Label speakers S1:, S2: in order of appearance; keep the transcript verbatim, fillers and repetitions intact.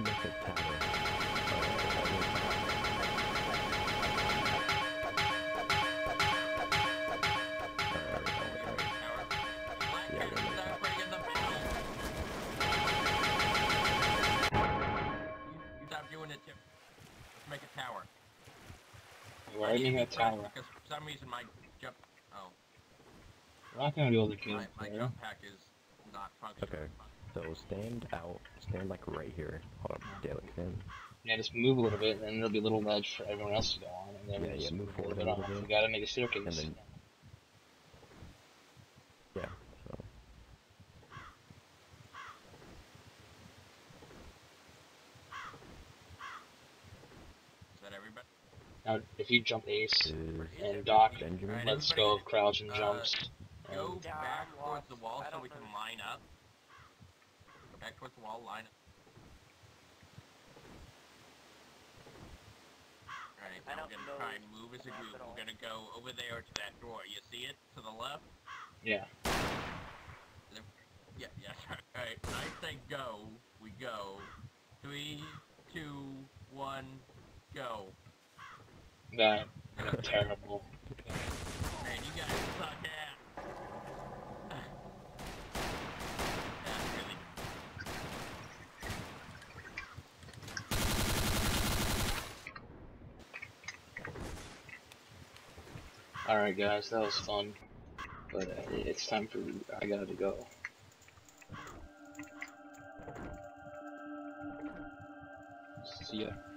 S1: make a tower. Yeah, we're gonna make
S2: You stop doing it, Chip. Let's make a tower.
S3: We're making a tower.
S2: Because for some reason my jump. Oh.
S3: We're not gonna be able to kill
S2: My, my jump pack is not functional.
S1: Okay, so stand out, stand like right here. Hold on, Daylight, stand.
S3: Yeah, just move a little bit, and then there'll be a little ledge for everyone else to go on, and then
S1: Yeah,
S3: we'll
S1: yeah,
S3: just
S1: move
S3: move a
S1: forward
S3: little
S1: a
S3: bit
S1: little
S3: off.
S1: bit.
S3: We gotta make a staircase.
S1: And then, yeah, so.
S2: Is that everybody?
S3: Now, if you jump Ace
S1: Is
S3: and Doc,
S1: Benjamin?
S2: Right,
S3: let's
S2: everybody,
S3: go crouch and
S2: uh,
S3: jumps.
S2: Go
S3: And
S4: Yeah,
S2: back
S4: I'm
S2: towards
S4: lost.
S2: the wall
S4: I
S2: so
S4: don't
S2: we can
S4: know.
S2: line up. Go back towards the wall, line up. Alright,
S4: I
S2: now we're
S4: don't
S2: gonna
S4: know
S2: try and move as a
S4: the map
S2: group.
S4: at all.
S2: We're gonna go over there to that door. You see it? To the left?
S3: yeah,
S2: Yeah, yeah. Alright, when I say go, we go. Three, two, one, go.
S3: that went terrible.
S2: Man, you guys suck ass. That's really...
S3: Alright guys, that was fun, but uh, it's time for, I gotta go. See ya.